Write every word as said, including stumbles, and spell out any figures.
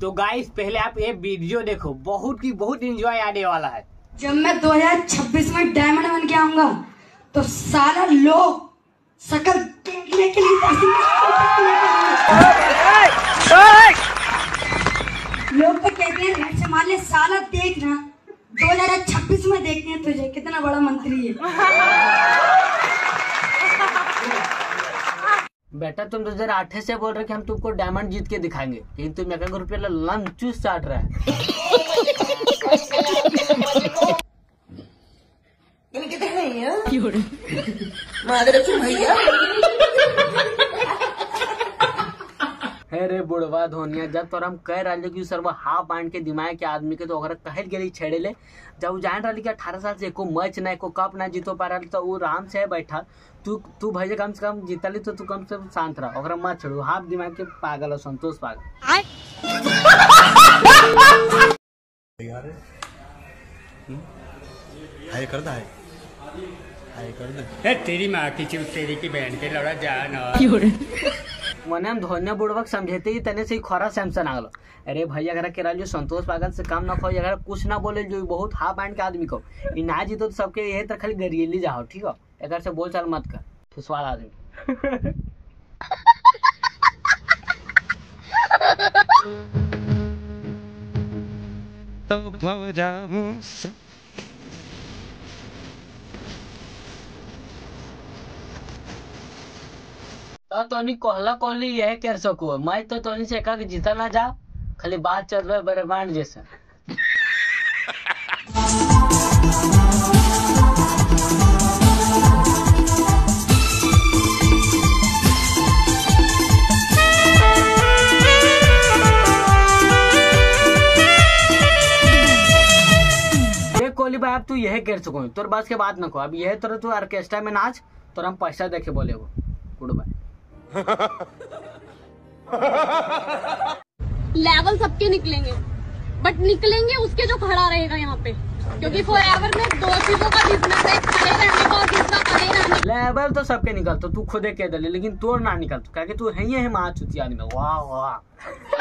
तो गाइस पहले आप ये वीडियो देखो, बहुत ही बहुत एंजॉय आने वाला है। जब मैं दो हज़ार छब्बीस में डायमंड बन के आऊंगा तो सारा लोग शकल देखने के लिए लोग तो कहते हैं नेट से मान ले साला देखना दो हज़ार छब्बीस में देखते हैं तुझे कितना बड़ा मंत्री है। बेटा तुम दो हजार आठ से बोल रहे कि हम तुमको डायमंड जीत के दिखाएंगे, लेकिन तुम एक रुपये लंच चाट रहा है। अरे बुढ़वा धोनिया, जब तो हम कह रहे कि सर वो हाफ बांध के दिमाग के आदमी के तो अगर कहल गई छेड़े ले, जब जान रही कि अठारह साल से एको मैच ना एको कप ना जीतो पा रहा तो वो आराम से बैठा। तू तू भैया कम से कम जीतली तो तू कम से कम शांत रहा, अगर मत छोड़ू हाफ दिमाग के पागल हो संतोष पागल। हाय कर दे, हाय कर दे। तेरी माँ की चूत तेरी की बहन के लड़ा जान मने हम धोनिया बुढ़वक समझेते ही तने से ही खरा सैमसन आ गलो। अरे भैया अगर के जो संतोष पागल से काम ना खो, अगर कुछ ना बोले जो बहुत हाफ बांध के आदमी को इ ना जीतो तो सबके यही तरह खाली गरियली जाओ, ठीक है? अगर से बोल चाल मत कर फुसवाल आदमी। तो तोनी कहला कहली यह कर सको, मैं तो तोनी से एका जीता ना जा, खाली बात चल रहा है ब्रह्मांड जैसा। कोहली भाई अब तू यह कर सको, तोर बात के बात न को, अब यह तरह तू ऑर्केस्ट्रा में नाच, तो हम पैसा देखे बोले वो गुड बाय। लेवल सबके निकलेंगे, बट निकलेंगे उसके जो खड़ा रहेगा यहाँ पे, क्योंकि फॉरएवर में दो चीजों का बिजनेस है, खड़े रहने का और दूसरा खड़े रहने। लेवल तो सबके निकलते, तू खुदे कह दे, लेकिन तोर ना निकलते, क्या तू है ही है माँ चुतिया आदमी। वाह वाह।